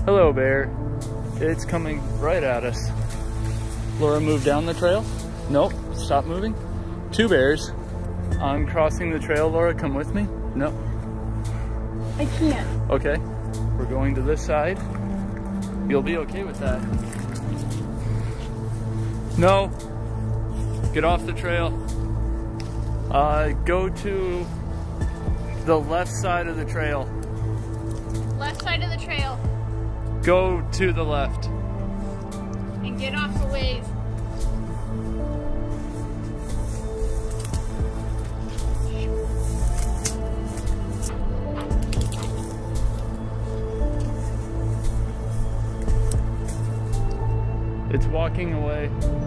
Hello, bear. It's coming right at us. Laura, move down the trail. Nope, stop moving. Two bears. I'm crossing the trail. Laura, come with me. No. I can't. Okay, we're going to this side. You'll be okay with that. No, get off the trail. Go to the left side of the trail. Left side of the trail. Go to the left. And get off the ways. It's walking away.